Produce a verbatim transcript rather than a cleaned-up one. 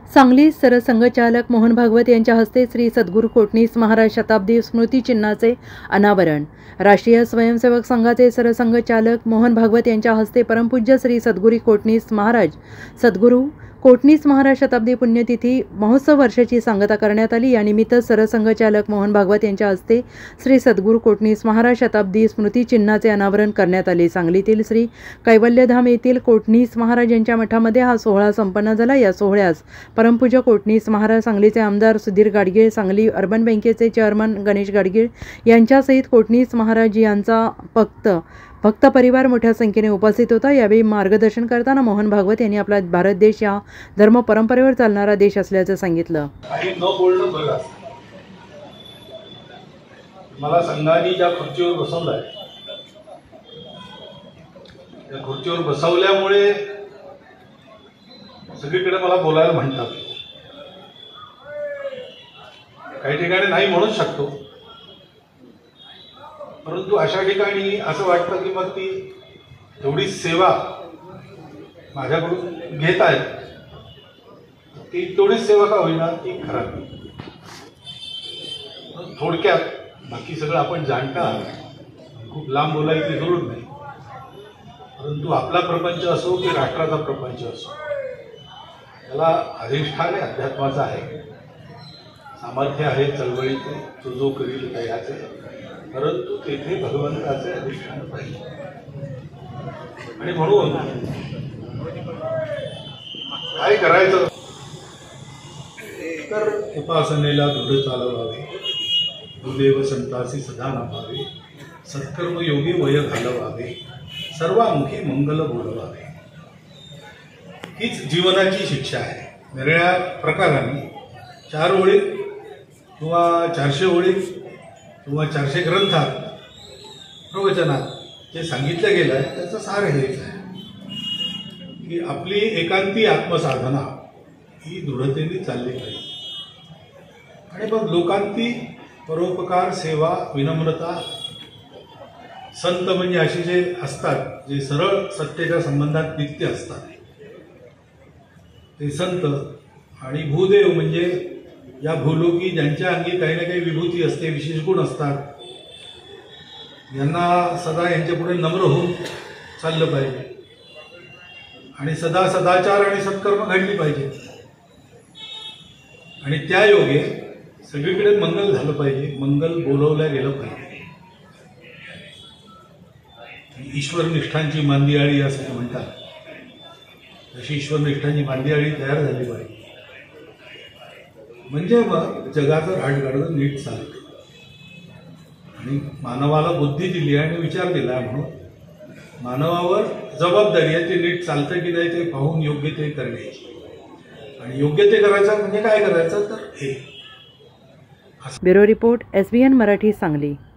सांगली सरसंघचालक मोहन भागवत यांच्या हस्ते श्री सद्गुरू कोटणीस महाराज शताब्दी स्मृती चिन्हाचे अनावरण। राष्ट्रीय स्वयंसेवक संघाचे सरसंघचालक मोहन भागवत यांच्या हस्ते परमपूज्य श्री सद्गुरू कोटणीस महाराज सद्गुरू कोटणीस महाराज शताब्दी पुण्यतिथी महोत्सव वर्षाची सांगता करण्यात आली। या निमित्त सरसंघचालक मोहन भागवत यांच्या हस्ते श्री सद्गुरू कोटणीस महाराज शताब्दी स्मृती चिन्हाचे अनावरण करण्यात आले। सांगलीतील श्री कैवल्यधाम येथील कोटणीस महाराज यांच्या मठामध्ये हा सोहळा संपन्न झाला। या सोहळ्यास परमपूज्य कोटणीस महाराज, सांगलीचे आमदार सुधीर गाडगीळ, सांगली अर्बन बँकेचे चेअरमन गणेश गाडगीळ यांच्यासहित कोटणीस महाराज यांचा भक्त भक्त परिवार मोठ्या संख्येने उपस्थित होता। यावेळी मार्गदर्शन करताना मोहन भागवत यांनी आपला भारत देश हा धर्म परंपरेवर चालणारा देश असल्याचं सांगितलं। काही न बोलणं बघा, मला संघाने ज्या खुर्चीवर बसवलाय त्या खुर्चीवर बसवल्यामुळे सगळीकडे मला बोलायला म्हणतात। काही ठिकाणी नाही म्हणू शकतो, परंतु अशा ठिकाणी असं वाटतं की मग ती एवढी सेवा माझ्याकडून घेत आहेत, ती तेवढीच सेवा का होईना ती खराब। थोडक्यात बाकी सगळं आपण जाणता, खूप लांब बोलायची जरूर नाही, परंतु आपला प्रपंच असो की राष्ट्राचा प्रपंच असो, त्याला अधिष्ठान आहे, अध्यात्माचा आहे, सामर्थ्य आहे चळवळीचे, तो जो करील त्याचे, परंतु तेथे भगवंताचे अधिष्ठान पाहिजे। आणि म्हणून काय करायचं तर उपासनेला दृढ चालवावे, गुरुदेव संतासी सदा नामावे, सत्कर्म योगी वय घालवावे, सर्वामुखी मंगल बोलवावे। हीच जीवनाची शिक्षा आहे। वेगळ्या प्रकाराने चार ओळीत किंवा चारशे ओळीत किंवा चारशे ग्रंथात प्रवचनात जे सांगितलं गेलं आहे त्याचं सार हेच आहे की आपली एकांती आत्मसाधना ही दृढतेने चालली पाहिजे। आणि मग लोकांती परोपकार, सेवा, विनम्रता, संत म्हणजे अशी जे असतात जे सरळ सत्तेच्या संबंधात नित्य असतात ते संत, आणि भूदेव म्हणजे या भूलोकी ज्यांच्या अंगी काही ना काही विभूती असते, विशेष गुण असतात, यांना सदा यांच्या पुढे नम्र होऊन चाललं पाहिजे आणि सदा सदाचार आणि सत्कर्म घडली पाहिजे। आणि त्या योगे सगळीकडे मंगल झालं पाहिजे, मंगल बोलवलं गेलं पाहिजे। ईश्वर निष्ठांची मांदियाळी असं म्हणतात, तशी ईश्वर निष्ठांची मांदियाळी तयार झाली पाहिजे, म्हणजे मग जगाचं राजकारण नीट चालतं। आणि मानवाला बुद्धी दिली आणि विचार दिला, म्हणून मानवावर जबाबदारी आहे ते नीट चालतं की नाही ते पाहून योग्य ते करण्याची। आणि योग्य ते करायचं म्हणजे काय करायचं तर हे। Bureau report, S B N Marathi, Sangli.